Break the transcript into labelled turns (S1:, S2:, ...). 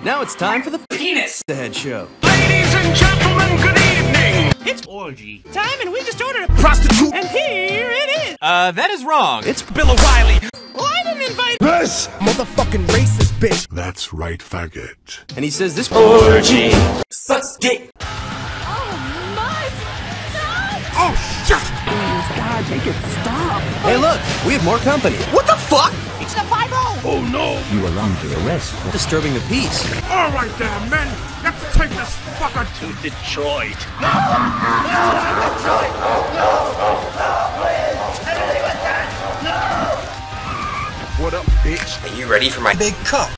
S1: Now it's time for the Penis the Head Show.
S2: Ladies and gentlemen, good evening!
S3: It's orgy
S2: Time, and we just ordered a prostitute, and here it is!
S3: that is wrong.
S1: It's Bill O'Reilly.
S2: Well, I didn't invite
S4: This
S5: motherfucking racist bitch.
S4: That's right, faggot.
S1: And he says this
S3: Orgy sucks dick.
S4: Oh, shit!
S5: God, make it stop.
S1: Hey, look, we have more company.
S2: What the fuck? It's the 5-0!
S4: Oh, no!
S5: You are under arrest.
S1: Disturbing the peace.
S4: All right there, men! Let's take this fucker to Detroit! What up, bitch?
S6: Are you ready for my big cup?